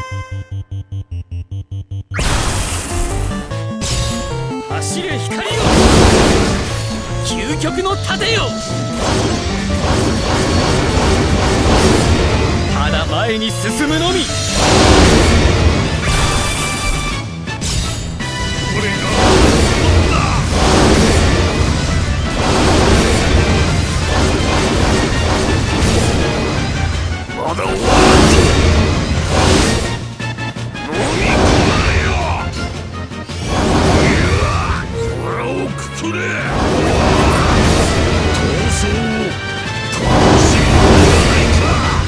走れ光よ、究極の盾よ。ただ前に進むのみ。これがまだ終わらんぞ。飲み込まれよ。腹をくくれ。闘争を楽しみではないか。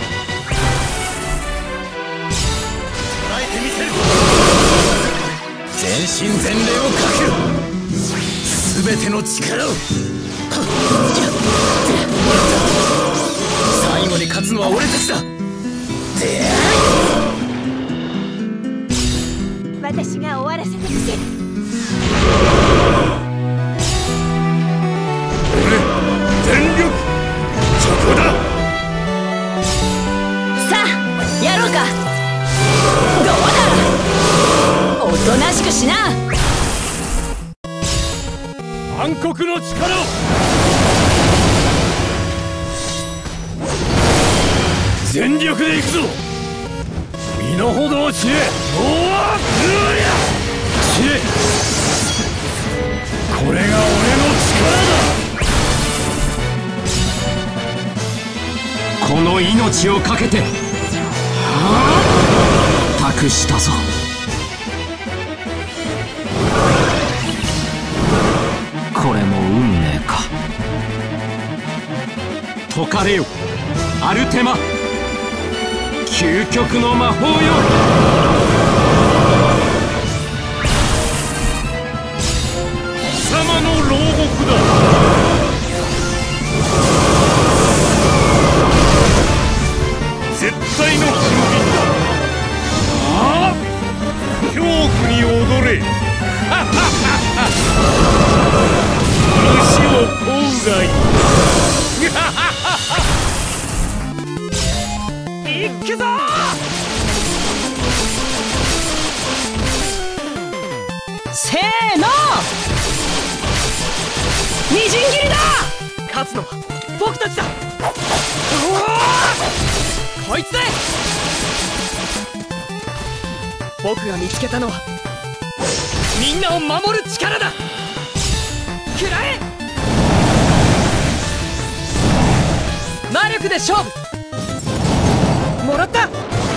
捉えてみせる。全身全霊をかける。全ての力を。最後に勝つのは俺たちだ。 私が終わらせてみせる。 俺全力そこだ。 さあやろうか。どうだ、おとなしくしな。 暗黒の力を。全力で行くぞ。身の程を知れ。おわっ知れ。これが俺の力だ。この命をかけて託したぞ。これも運命か。解かれよアルテマ、究極の魔法よ。貴様の牢獄だ。絶対の君だ。ああ、恐怖に踊れ。虫を乞うがいい。行くぞ。 せーの、みじん切りだ。 勝つのは僕たちだ。こいつで。僕が見つけたのはみんなを守る力だ。食らえ。魔力で勝負。もらった。は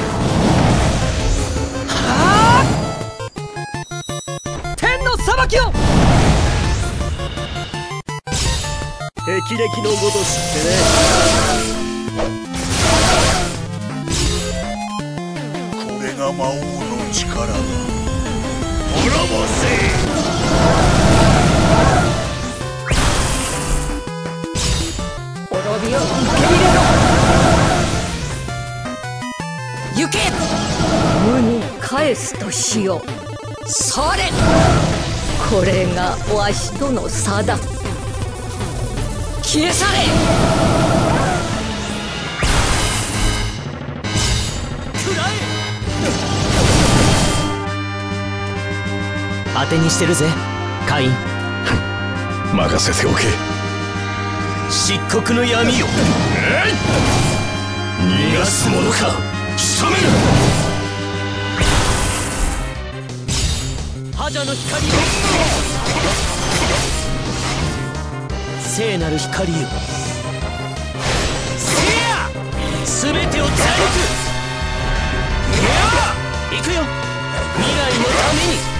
あ、天の裁きを。霹靂のごとしってね。これが魔王の力だ。滅ぼせ。 滅びを受け入れろ。行け。無に返すとしよう。それ、これがわしとの差だ。消え去れ。食らえ。当てにしてるぜカイン。 任せておけ。漆黒の闇よ。逃がすものか。仕留める。覇者の光よ。聖なる光よ。せや全てを貫く。行くよ未来のために。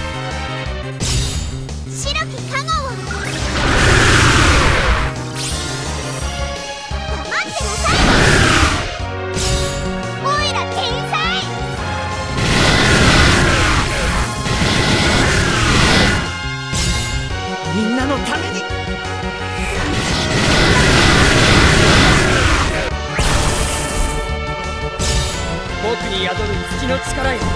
白き加護を。黙ってなさい。オイラ天才。 みんなのために。僕に宿る月の力よ。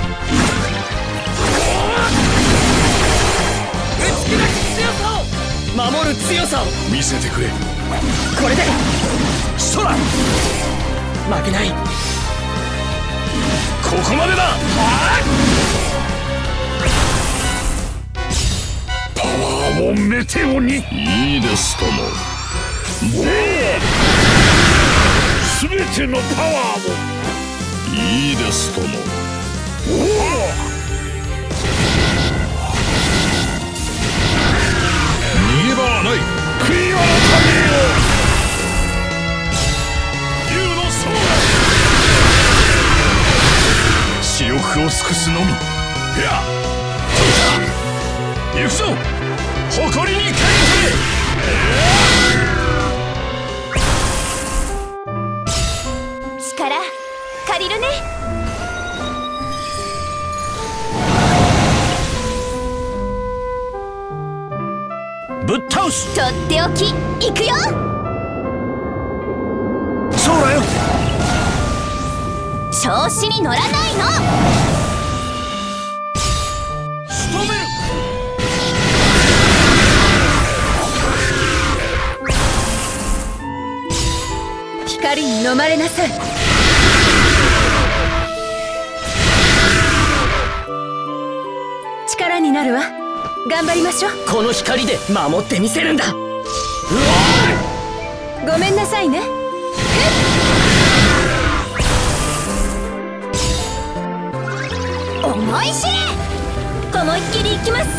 打ち砕く強さを。守る強さを見せてくれ。これで空負けない。 ここまでだ。パワーをメテオに。いいですとも。すべてのパワーを。いいですとも。逃げ場はない。悔い改めよ。竜のソウル。視力を尽くすのみ。いや、行くぞ。誇りに帰れ。 力借りるね。 ぶっ倒す。 とっておきいくよ。 そうだよ。 調子に乗らないの。 仕留める。 光に飲まれなさい。力になるわ。頑張りましょう。 この光で守ってみせるんだ。 ごめんなさいね。 思い知れ。思いっきりいきます。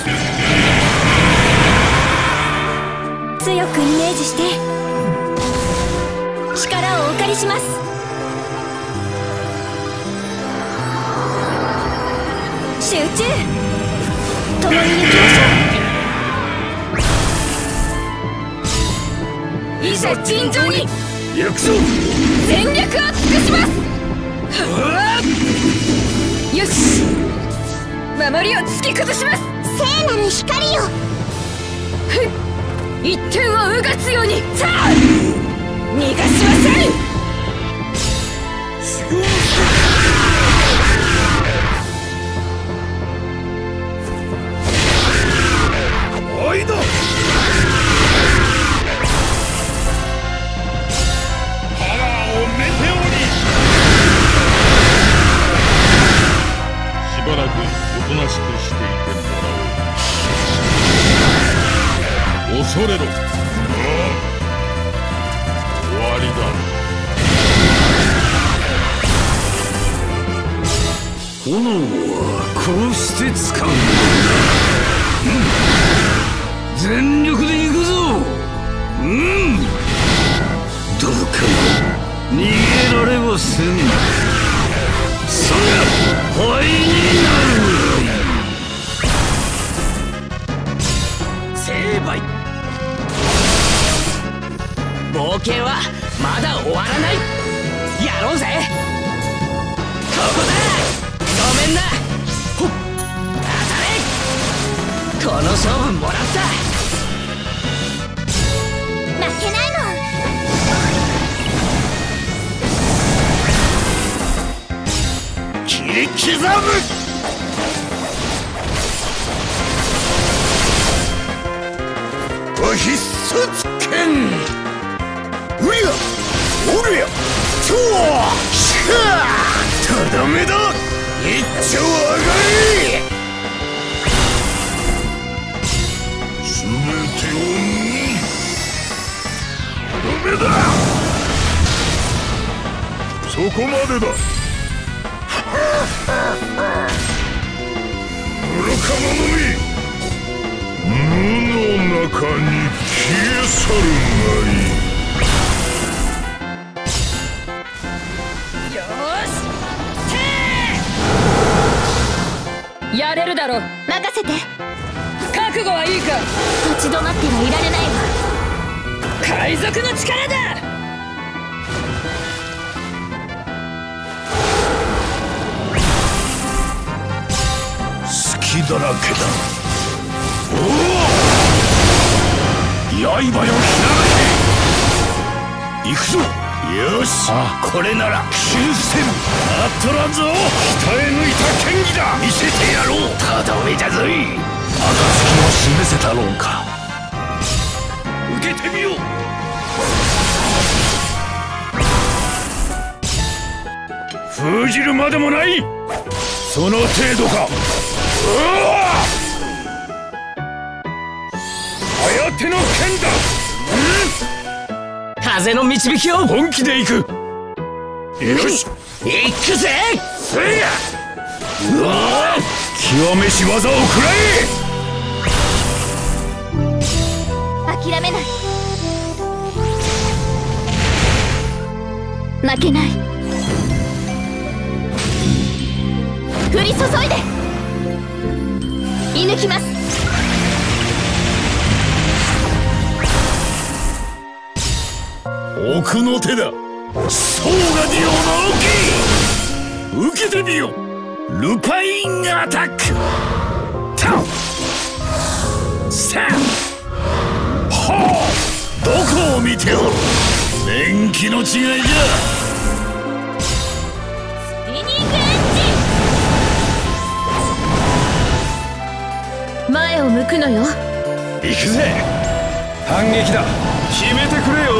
強くイメージして力をお借りします。集中。共に行きましょう。 いざ尋常に行くぞ。 全力を尽くします。よし、守りを突き崩します。 聖なる光よ。 一点をうがつように。さあ逃がしません。 おいだ。パワーをメテオに。しばらくおとなしくしていてもらおう。恐れろ。終わりだ。炎はこうして使うんだ。全力で行くぞ。どうか逃げられはせん。そりゃ灰になる。 成敗。冒険はまだ終わらない。やろうぜ。ここだ。ごめんな。ほっ、当たれ。この勝負もらった。 負けないもん。 切り刻む。お必殺剣。うりゃおりゃちょーしゃー。とどめだ。一丁上がり。すべてをとどめだ。そこまでだ。愚か者め。無の中に消え去るがいい。 よーし、やれるだろう。 任せて。 覚悟はいいか。 立ち止まってはいられないわ。 海賊の力だ。 隙だらけだ。おお、刃よひらめけ。行くぞ。よし、これなら修せる。あっとらんぞ。鍛え抜いた剣技だ。見せてやろう。ただめだぞい。暁を示せたろうか。受けてみよう。 封じるまでもない。その程度か。颯の剣だ。 風の導きを本気で行く。よし、 行くぜ。 せいや。極めし技を食らえ。 諦めない。負けない。降り注いで射抜きます。 奥の手だ。ソーガディオの受けてみよ。ルパインアタック。タンサンはあ、どこを見ておる。年季の違いじゃ。 スピニングエッジ。前を向くのよ。 行くぜ。反撃だ。決めてくれよ。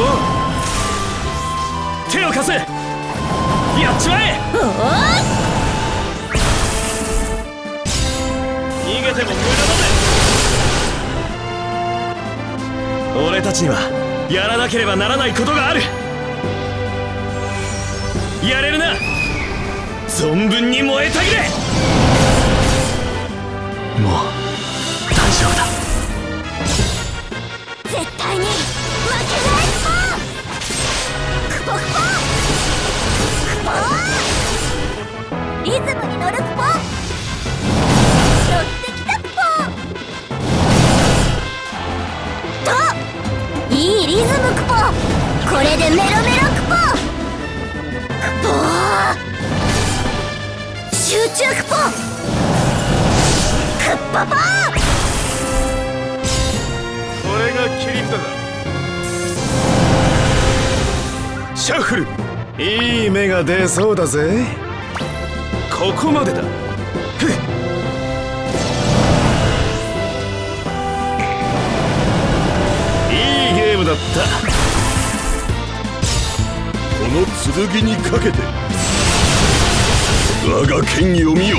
手を貸せ。やっちまえ。逃げても無駄だぜ。俺たちにはやらなければならないことがある。やれるな。存分に燃えたぎれ。もう大丈夫だ。 絶対に負けない。クポクポクポ、リズムに乗るクポ。乗ってきたクポと、いいリズムクポ。これでメロメロクポ。クポ集中クポ。クッポポ。 これがキリンだな。シャッフル。いい目が出そうだぜ。ここまでだ。いいゲームだった。この剣にかけて我が剣意を見よ。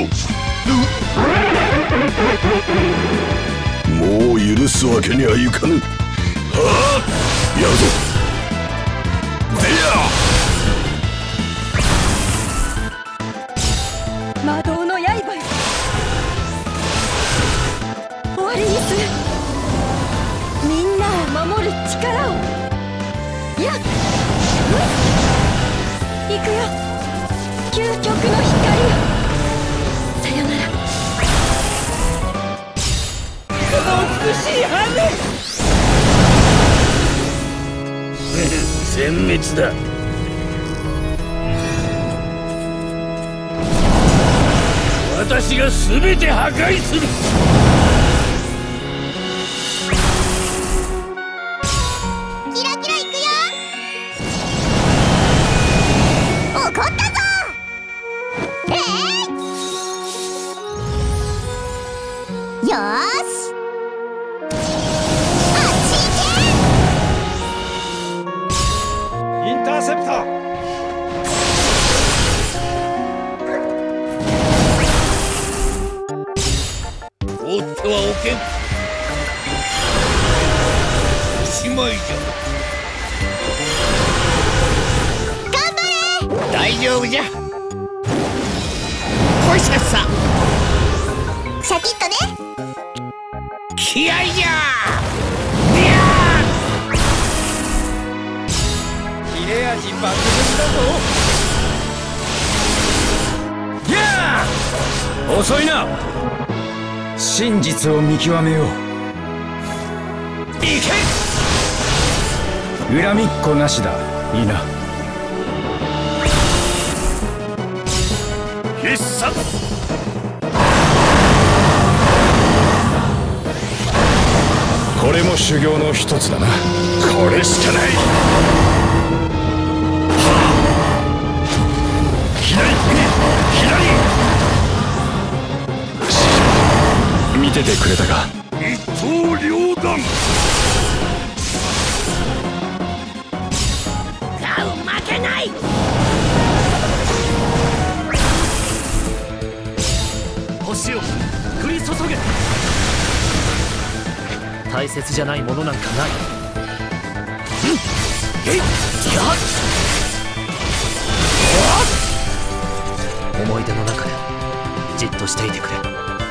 もう許すわけにはいかぬ。はあ、やるぞ。でや。 魔導の刃よ。終わりにする。みんなを守る力を。やっ、行くよ。究極の光よ。さよなら。美しい羽。 全滅だ。私が全て破壊する。 キラキラいくよ。怒ったぞ。よーし、あっち行け。 インターセプター。放ってはおけん。おしまいじゃ。 頑張れ。 大丈夫じゃ。こいさっさ。 シャキッとね。 気合いじゃ。 切れ味抜群だぞ。ギャー。遅いな。真実を見極めよう。 行け。 恨みっこなしだ。いいな。必殺。これも修行の一つだな。これしかない。見ててくれたか。一刀両断。 ガウ負けない。 大切じゃないものなんかない。思い出の中でじっとしていてくれ。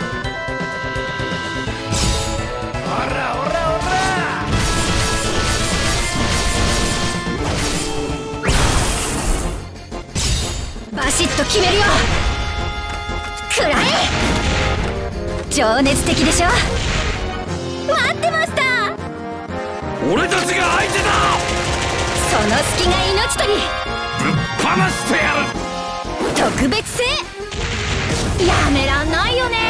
バシッと決めるよ。くらえ。情熱的でしょ。待ってました。 俺たちが相手だ。 その隙が命取り。 ぶっ放してやる。 特別性やめらんないよね。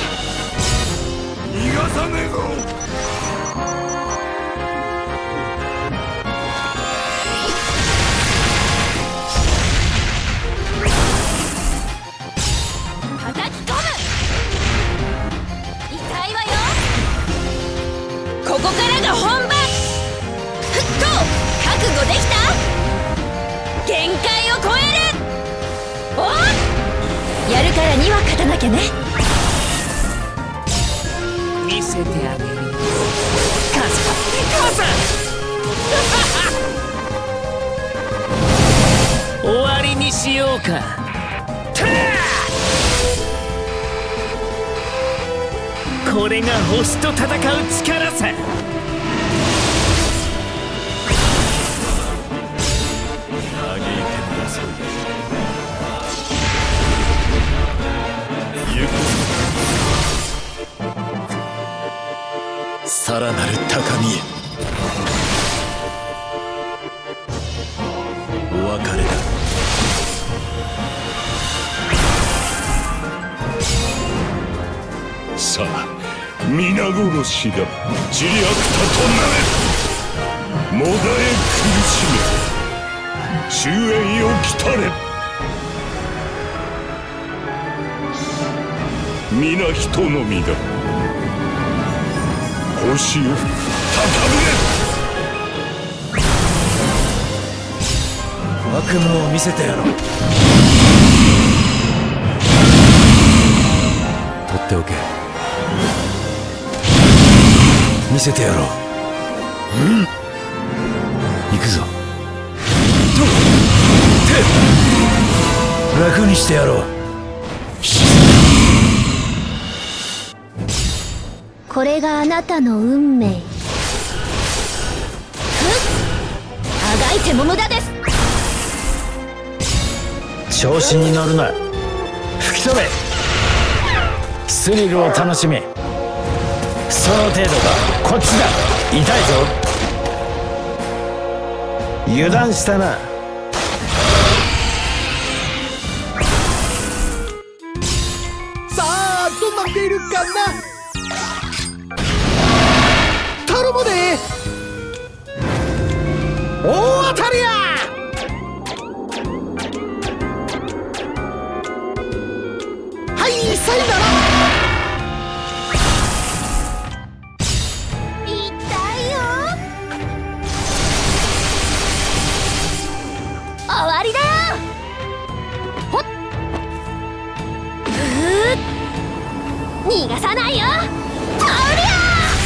逃がさねえぞ。 叩き込む。痛いわよ。ここからが本番。ふっと覚悟できた。限界を超える。おっ、やるからには勝たなきゃね。 見せてあげる。母さん終わりにしようか。これが星と戦う力さ。 さらなる高みへ。お別れだ。さあ皆殺しだ。ジリアクタとなれ。もだえ苦しめ終焉を来たれ。皆人のみだ。星を高ぶれ。 悪夢を見せてやろう。取っておけ。見せてやろう。行くぞ。楽にしてやろう。 これがあなたの運命。あがいても無駄です。 調子に乗るな。吹き飛べ。スリルを楽しめ。その程度か。こっちだ。痛いぞ。油断したな。 さあどうなっているかな。頼むで。大当たりや。はい、さよなら。 痛いよ。終わりだよ。ほっ、逃がさないよ。タオリア。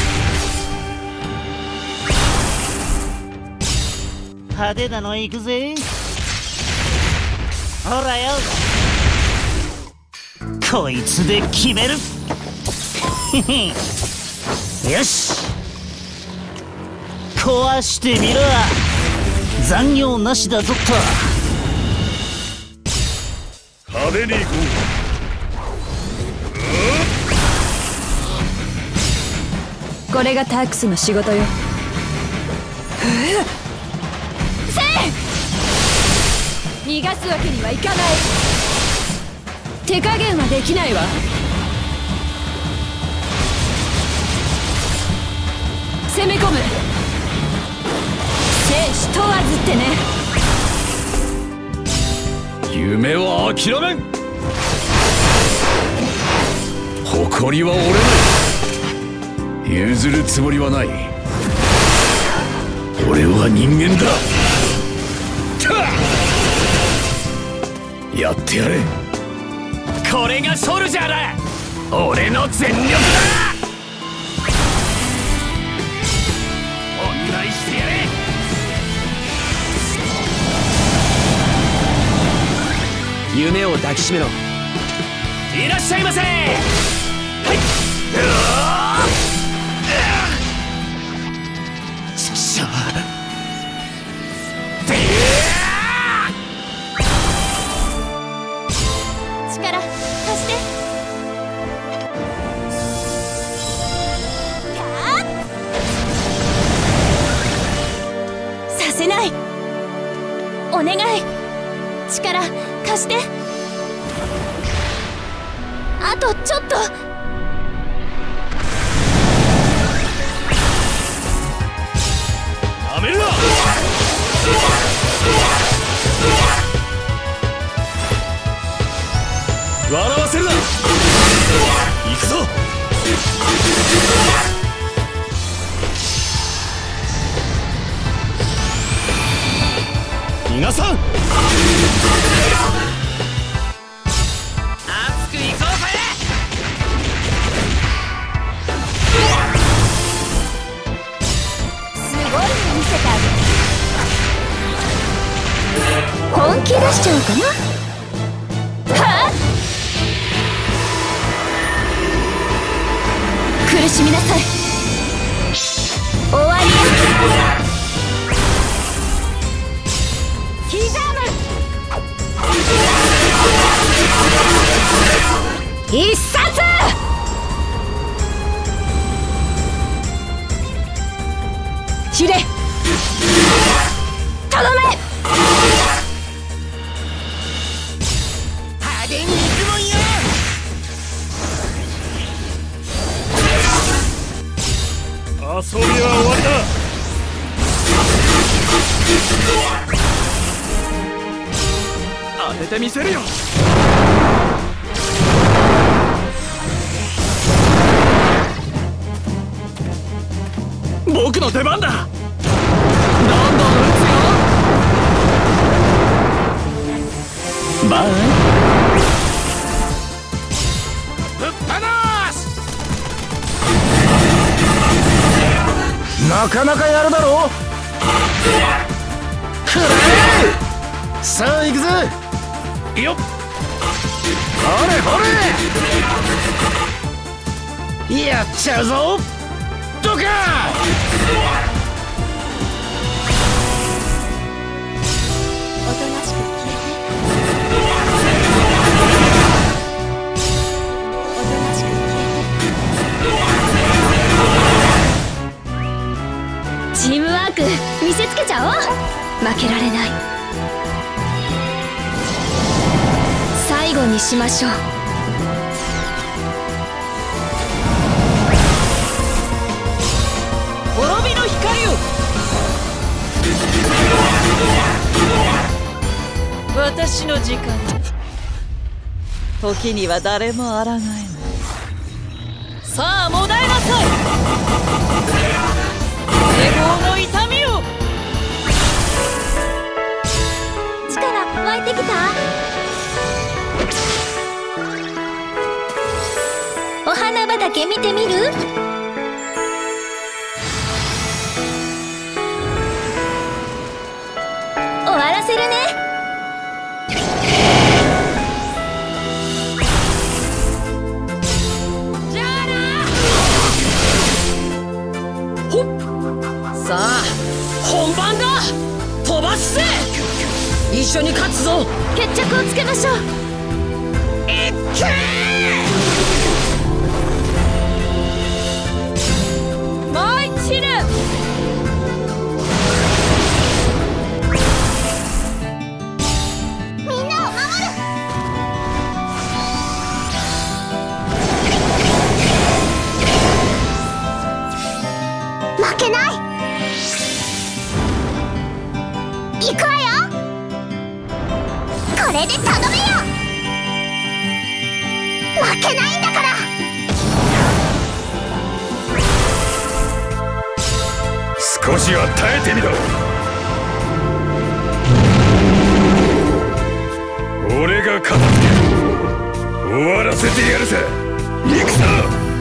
派手なの行くぜ。ほらよ、こいつで決める。よし、壊してみろ。残業なしだぞっと。 派手に行こう。これがタークスの仕事よ。逃がすわけにはいかない。手加減はできないわ。攻め込む。生死問わずってね。 夢は諦めん。誇りは折れない。譲るつもりはない。俺は人間だ。やってやれ。 これがソルジャーだ。俺の全力だ。 夢を抱きしめろ。いらっしゃいませ。はい。ちくしょう。 力貸して。させない。お願い、力貸して。あとちょっと。 やめるな。笑わせるな。行くぞ。皆さん、熱くいこうぜ。 すごいの見せてあげる。本気出しちゃおうかな。はあ、苦しみなさい。終わりよ。必殺。ひれとどめ。派手にいくもんよ。 遊びは終わりだ。 当ててみせるよ。僕の出番だ。どんどん撃つよ。バイ。 ぶっ放す。 なかなかやるだろ。くらえ。さあ行くぜ。 よっ。 ほれほれ。やっちゃうぞ。どか。 おとなしく消えて。おとなしく消えて。チームワーク見せつけちゃおう。負けられない。最後にしましょう。 滅びの光を。私の時間。時には誰も抗えない。さあもだえなさい。永劫の痛みを。 力湧いてきた。お花畑見てみる？終わらせるね。 じゃあな。ほっ。さあ本番だ。飛ばすぜ。一緒に勝つぞ。 決着をつけましょう。 いっけー。舞い散る。 みんなを守る。負けない。行くわよ。これでとどめよ。負けないんだから。 少しは耐えてみろ。俺が片付ける。終わらせてやるさ。行くぞ。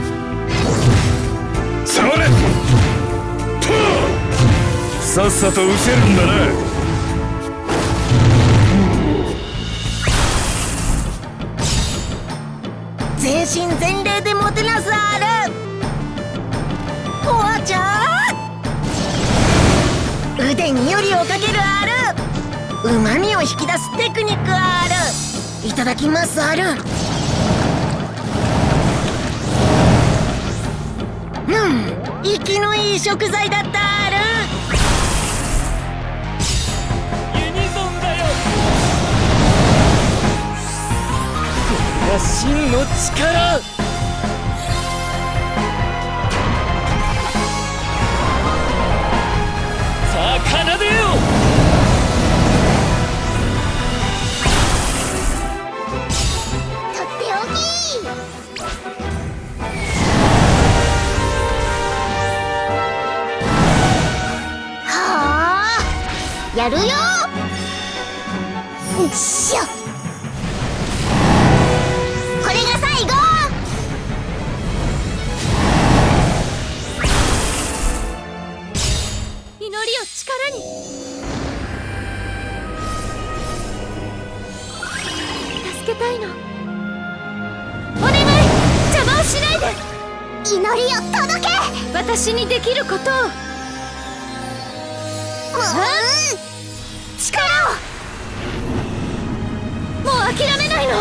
触れ。とさっさと失せるんだな。 全身全霊でもてなすある。おわちゃん、腕によりをかけるある。うまみを引き出すテクニックある。いただきますある。生きのいい食材だったある。 ユニゾンだよ。これが真の力。さあ奏でよう。 とっておき。やるよ。よっしょ。これが最後。 祈りを力に。助けたいの。お願い、邪魔をしないで。 祈りを届け。 私にできることを。 力を。 もう諦めないの。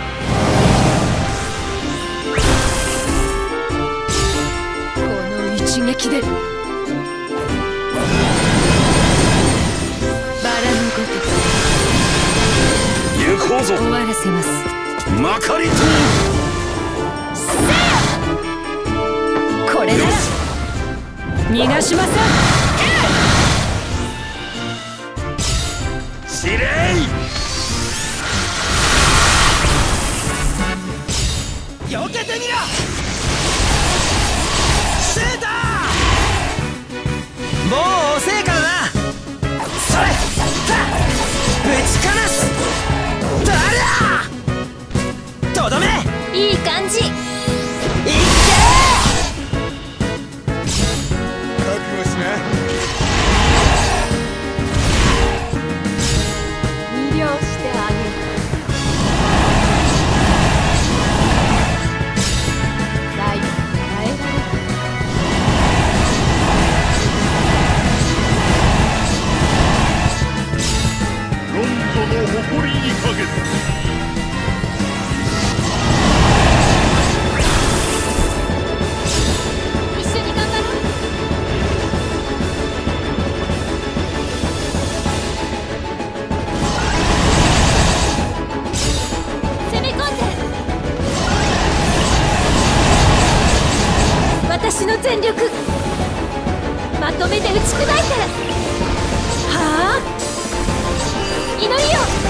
この一撃でバラのごとく行こうぞ。 終わらせます。 まかりとこれなら逃がしません。 司令。 避けてみな。シューター。もう遅いからな。それぶちかます。誰だ。とどめ。 いい感じ。 いって覚悟しな。 魅了してあげる。最後に耐えられる。 ロンドの誇りにかけて。 一緒に頑張ろう。攻め込んで。私の全力まとめて打ち砕いて。はあ、祈りよ。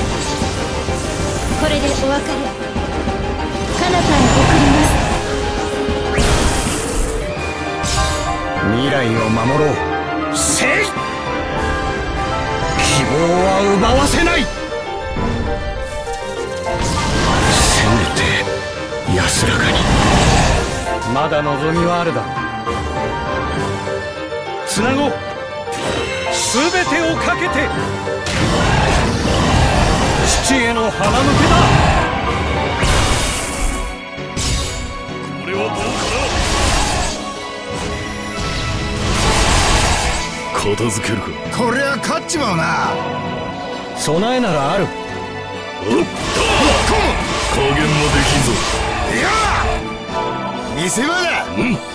これでお別れ。彼方へ送ります。 未来を守ろう。せい。希望は奪わせない。せめて安らかに。まだ望みはあるだろう。つなごう。全てをかけて。父への鼻向けだ。これはどうかな。片付けるか。 こりゃ勝っちまうな。 備えならある。おっ加減もできんぞ。 いや見せ場だ。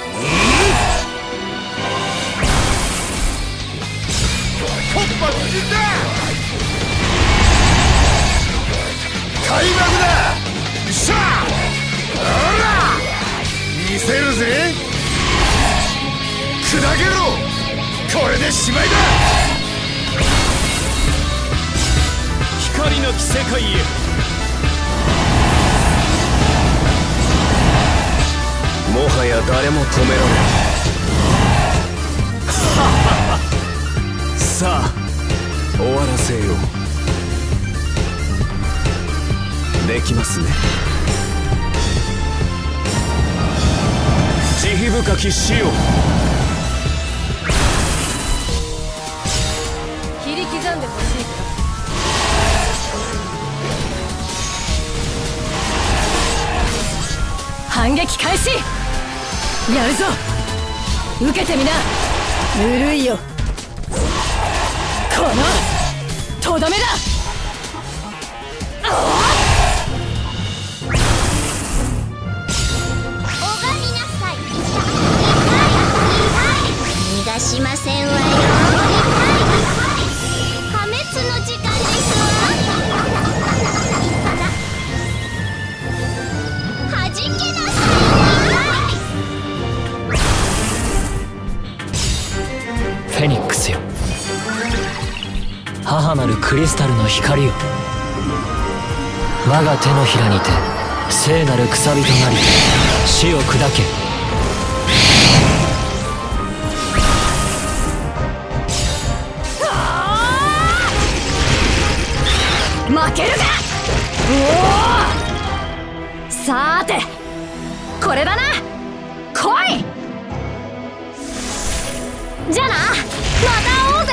突破無人だ。開幕だ。よっしゃ。ほら見せるぜ。砕けろ。これでしまいだ。 光なき世界へ。もはや誰も止められないさあ終わらせよう。できますね。慈悲深き死よ。 切り刻んでほしいか。 反撃開始。やるぞ、受けてみな。ぬるいよ、このとどめだ。 拝みなさい。逃がしませんわよ。破滅の時間ですわ。はじけなさい。 フェニックスよ、母なるクリスタルの光よ、我が手のひらにて聖なるくさびとなり死を砕け。 負けるか。おお、さーてこれだな、来い。じゃあな、また会おうぜ。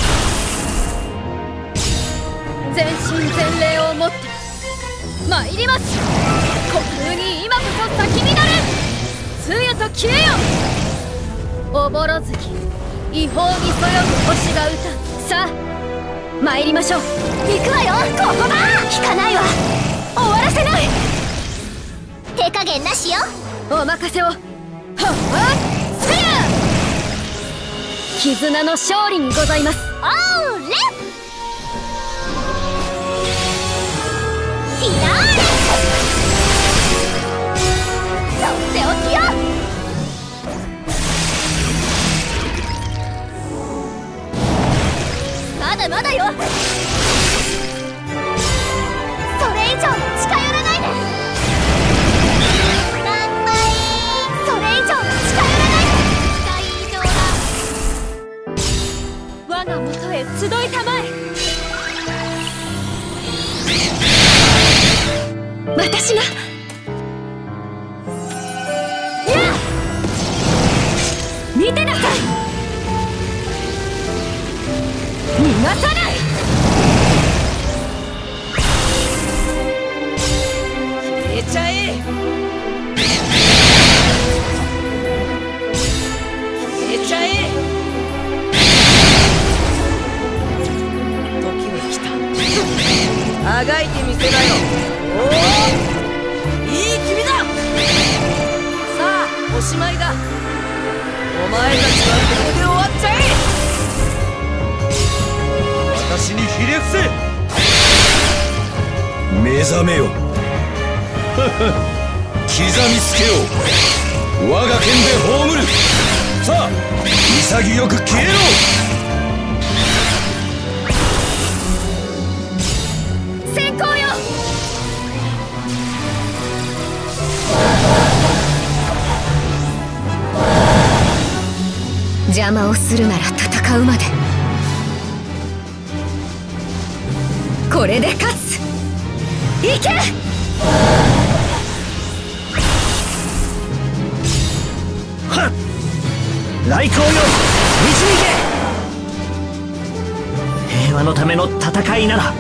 全身全霊をもって参ります。虚空に今こそ先になる。つゆと消えよ、おぼろ月、違法にそよぐ星が歌。さあ参りましょう。行くわよ、ここだ。引かないわ、終わらせない。 手加減なしよ。 お任せを。はっはっせや。絆の勝利にございます。 おーれ、フィナーレ。とっておきよ。まだまだよ。それ以上近寄らないで。乾杯。それ以上近寄らないで。期待以上だ。 我が元へ集いたまえ。私が。やあ、見てなさい。逃がさない。消えちゃえ。消えちゃえ。時は来た。あがいてみせなよ。おお、いい君だ。さあおしまいだ。お前たちはこれで終わっちゃえ。 私にひれ伏せ。目覚めよ。刻みつけよう。我が剣で葬る。さあ潔く消えろ。 先行よ。邪魔をするなら戦うまで。これで勝つ。行け。 はっ、来光よ、導け。平和のための戦いなら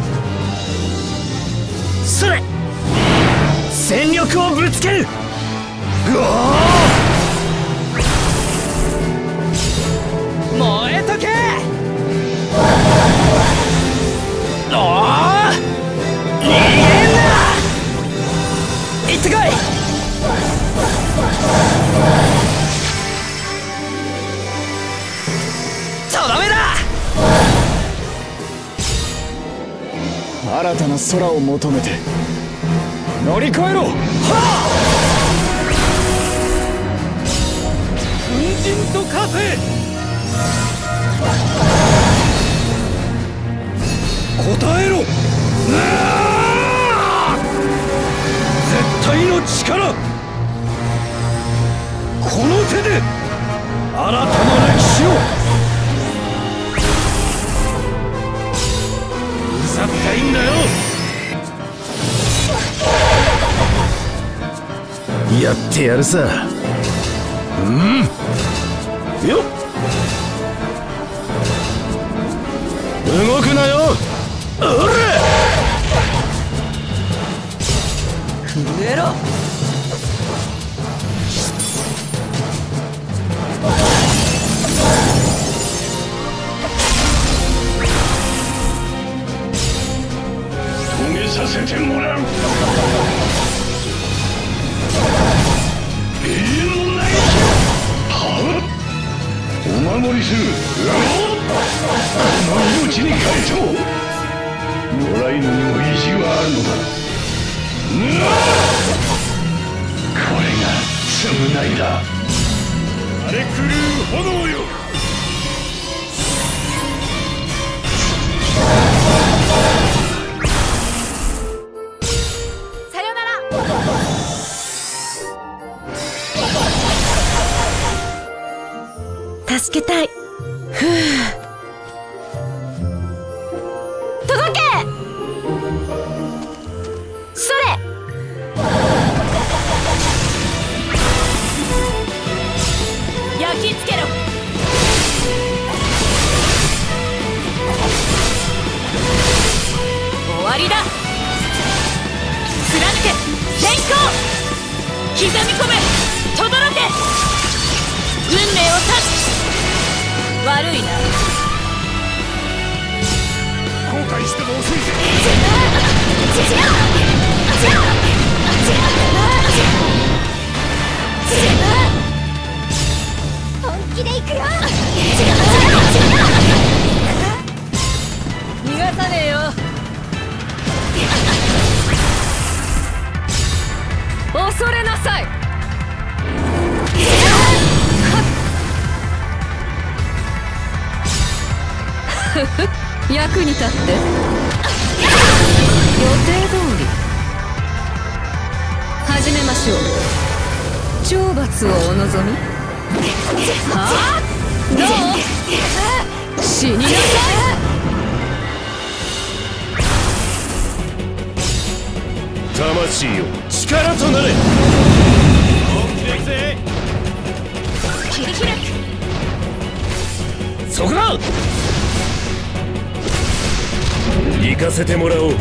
それ、全力をぶつける。うおー、燃えとけ。おお、逃げんな。行ってこい。とどめだ。 新たな空を求めて乗り越えろ。はあ、粉塵と風。答えろ。絶対の力。この手で新たな歴史を。うざったいんだよ。やってやるさ。うんよっ、動くなよ。おら、 震えろ。 させてもらう。永遠のないはっ、お守りする。この命に変えと野良犬にも意地はあるのだ。これが償いだ。荒れ狂う炎よ。 さよなら。助けたい。届け。それ。焼き付けろ。終わりだ。貫け先行。刻み込め轟け。運命を断つ。悪いな。 後悔しても遅いぜ。 本気で行くよ。 逃がさねえよ。恐れなさい。役に立って。予定通り始めましょう。懲罰をお望み。はあ、どう。死になさい。 魂よ力となれ。本気でいくぜ。 切り開く。 そこだ。行かせてもらおう。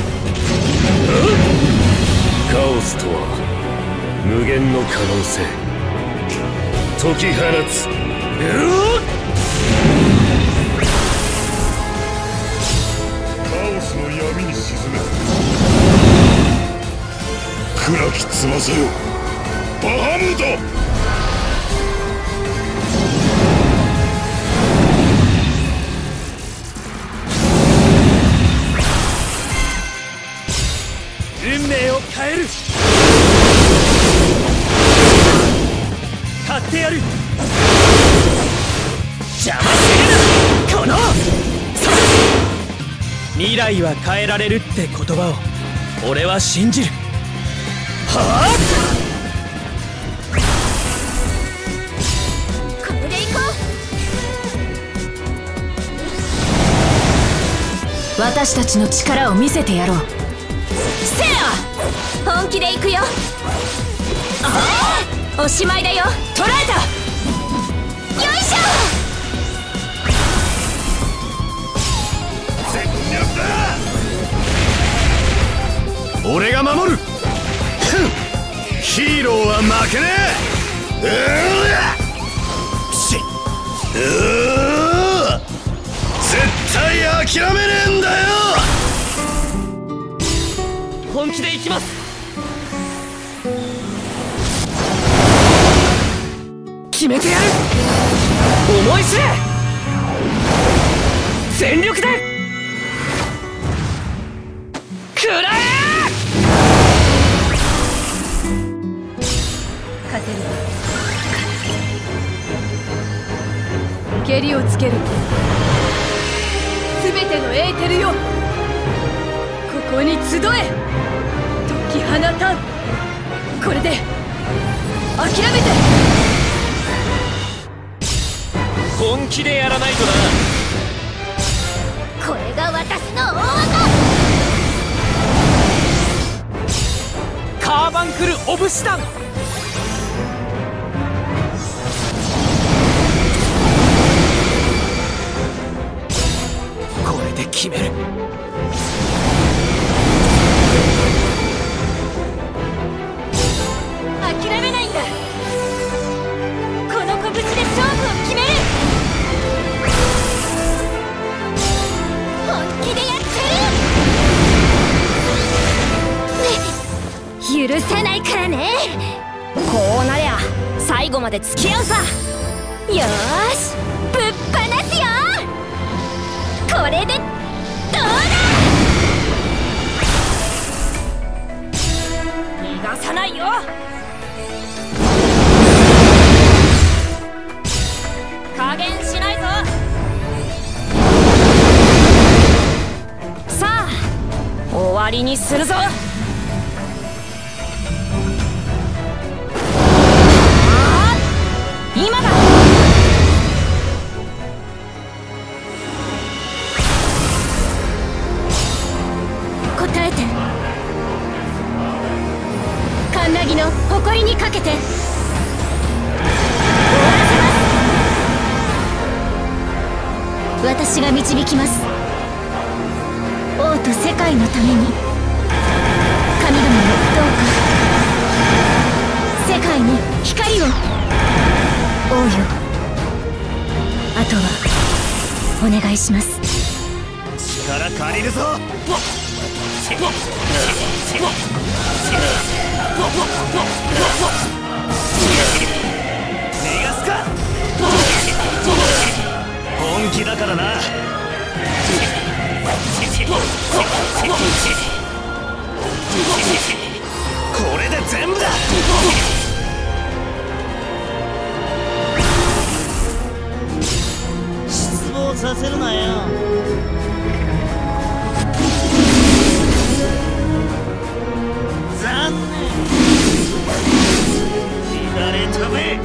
カオスとは無限の可能性。解き放つ。カオスの闇に沈め。暗き翼よバハムート。運命を変える。買ってやる。邪魔するな。この未来は変えられるって言葉を俺は信じる。はあ。 これで行こう。私たちの力を見せてやろう。せや。本気で行くよ。ああ、おしまいだよ。捕らえた。よいしょ。 全力だ。俺が守る。ヒーローは負けねえ。絶対諦めねえんだよ。本気で行きます。決めてやる。思い知れ。全力で食らえ。 勝てる。蹴りをつける。すべてのエーテルよ、ここに集え。解き放たん。これで諦めて。 本気でやらないとな。 う。これが私の大技。 カーバンクルオブシダン。これで決める。 諦めないんだ。この拳で勝負を決める。 本気でやってる。 許せないからね。こうなりゃ最後まで付き合うさ。よーし、ぶっ放すよ。これでどうだ。逃がさないよ。加減しないぞ。さあ終わりにするぞ。今だ。答えて。カンナギの誇りにかけて終わらせます。私が導きます。王と世界のために。神々もどうか世界に光を。王よ、あとはお願いします。 力借りるぞ。逃がすか。本気だからな。これで全部だ。 失望させるなよ。残念。乱れ飛べ。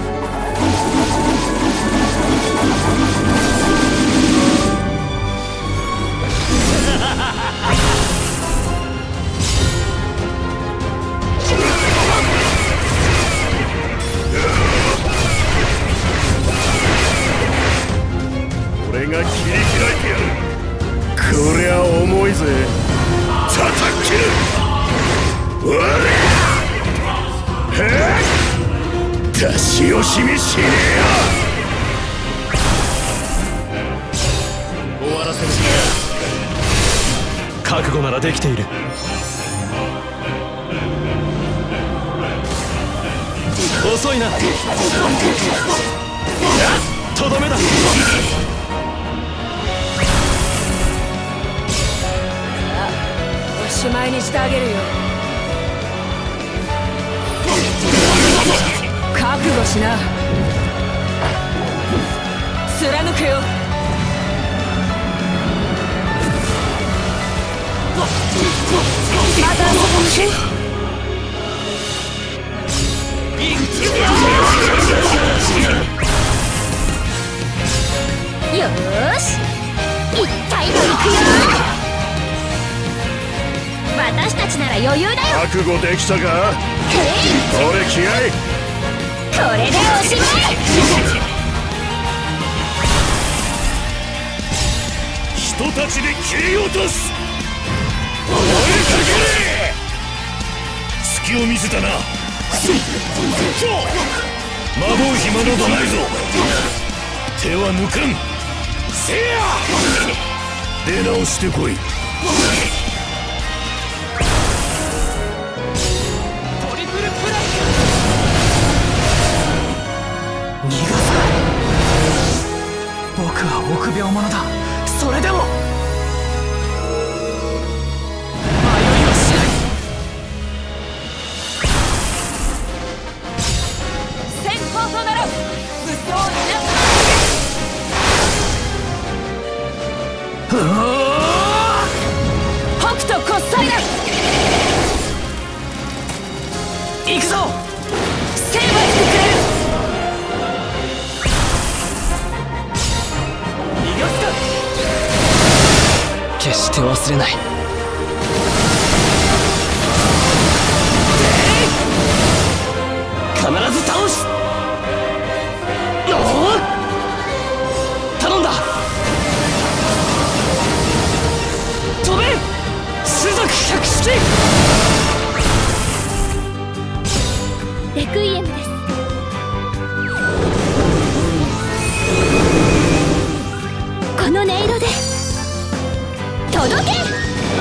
俺が切り開いてやる。こりゃ重いぜ。叩き切る。おらへっ、出し惜しみしねえよ。終わらせる。覚悟ならできている。遅いな。とどめだ。 おしまいにしてあげるよ。覚悟しな。貫くよ。また遊ぶし。よーし、一体と行くよ。私たちなら余裕だよ。 覚悟できたか。俺気合い。 これでおしまい。 人たちで切り落とす。追いかけれ。隙を見せたな。魔道暇などないぞ。手は抜かん。せや。出直してこい。トリプルプライ。 逃がさない。僕は臆病者だ。それでも迷いはしない。 先行となろう。武装を皆様。北斗骨砕だ。 行くぞ。 成敗してくれる。 逃がすか。 決して忘れない。 必ず倒す。頼んだ。飛べ種族百式。 レクイエムです。この音色で届け。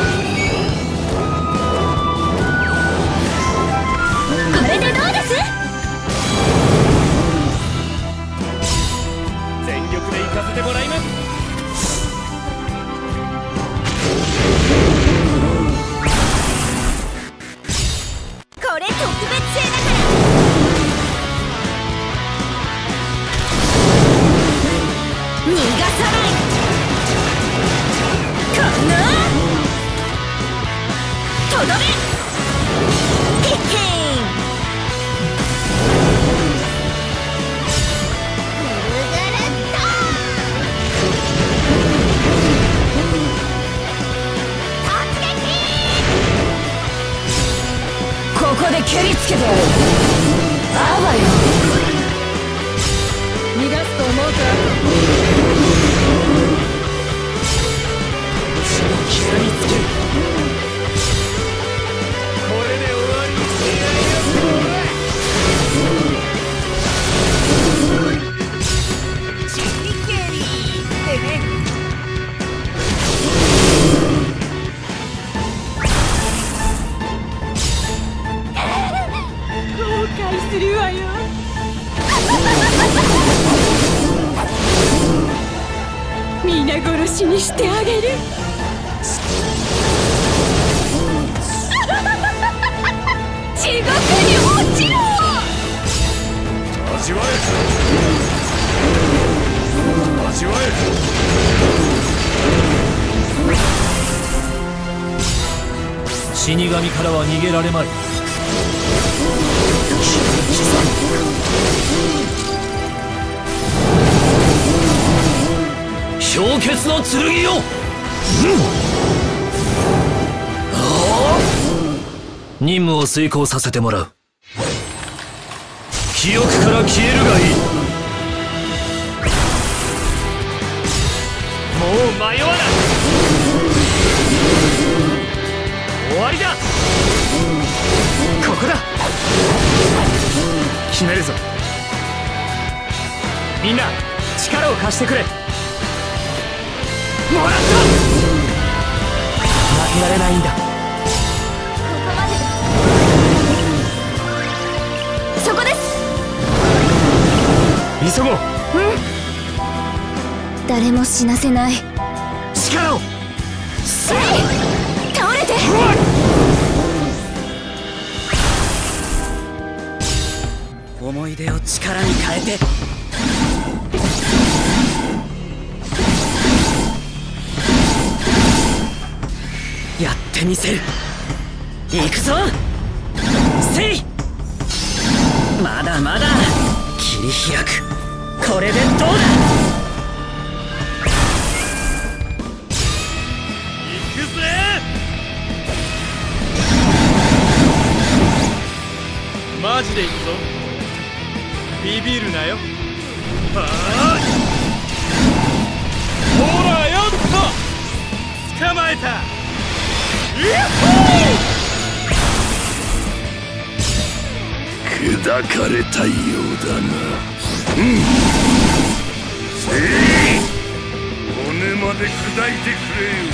こで蹴りつけてやる。あわよ。逃がすと思うか。 後ろ膝につける。 これで終わりにしてやるよ。 後悔するわよ。皆殺しにしてあげる。地獄に落ちろ。 味わえ味わえ。 死神からは逃げられまい。氷結の剣よ、任務を遂行させてもらう。記憶から消えるがいい。もう迷わない。終わりだ。ここだ。決めるぞ。みんな力を貸してくれ。もらった。負けられないんだ。 ここまでです。そこです。 急ごう。 誰も死なせない。 力を。 倒れて。 思い出を力に変えて。やってみせる。行くぞ。せい。まだまだ切り開く。これでどうだ。 行くぜ。マジで行くぞ。ビビるなよ。はあ。ほらよっと捕まえた。砕かれたようだな。骨まで砕いてくれよ。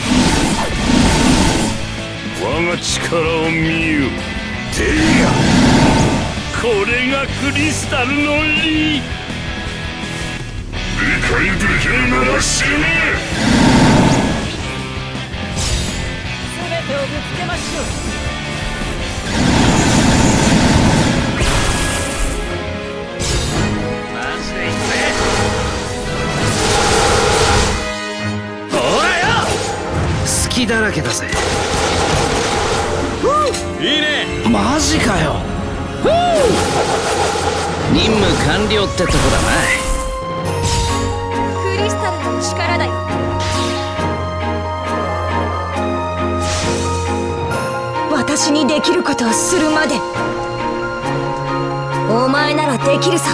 我が力を見よ。てや、これがクリスタルの利。理解できるなら死ね。 全てをぶつけましょう。 まずいぜ。 ほらよ、隙だらけだぜ。 いいね。 マジかよ。任務完了ってとこだな。 クリスタルの力だよ。私にできることをするまで。お前ならできるさ。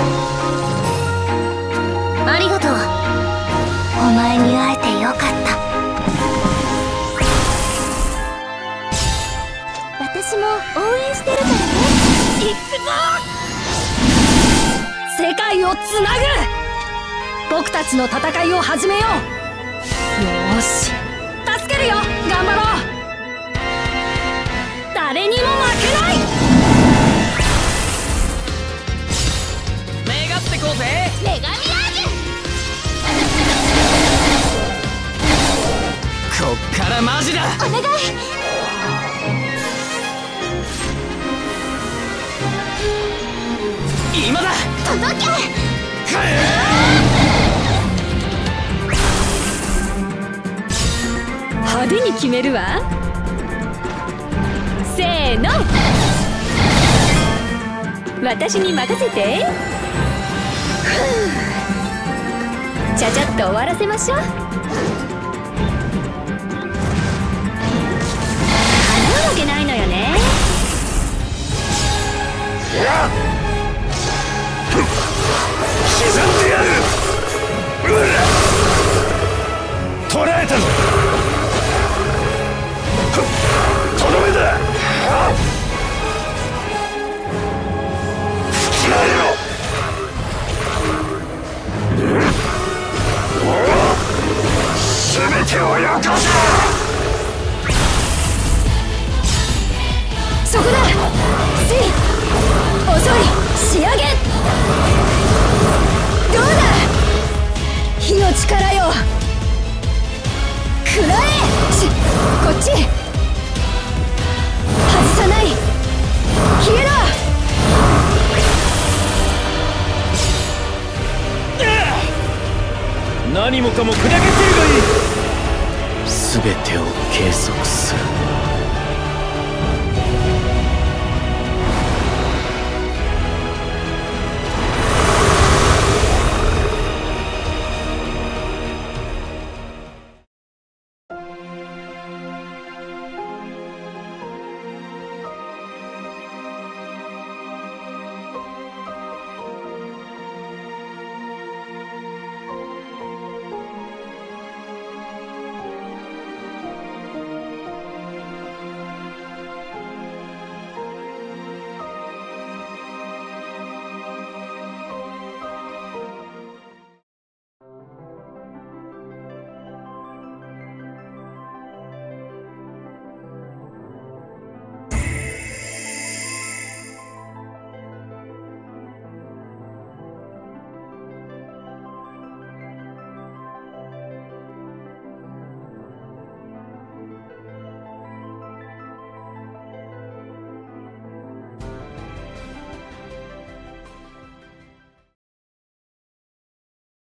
ありがとう。お前に会えてよかった。私も応援してるからね。行くぞ。 世界をつなぐ。僕たちの戦いを始めよう。よーし、助けるよ。頑張ろう。誰にも負けない。 願ってこうぜ。 女神アージュ。 こっからマジだ。 お願い。 今だ。 届け。 派手に決めるわ。せーの。私に任せて。ちゃちゃっと終わらせましょう。叶うわけないのよね。 せい遅い仕上げどうだ火の力よ食らえこっち外さない消えろ何もかも砕け散るがいい。全てを計測する。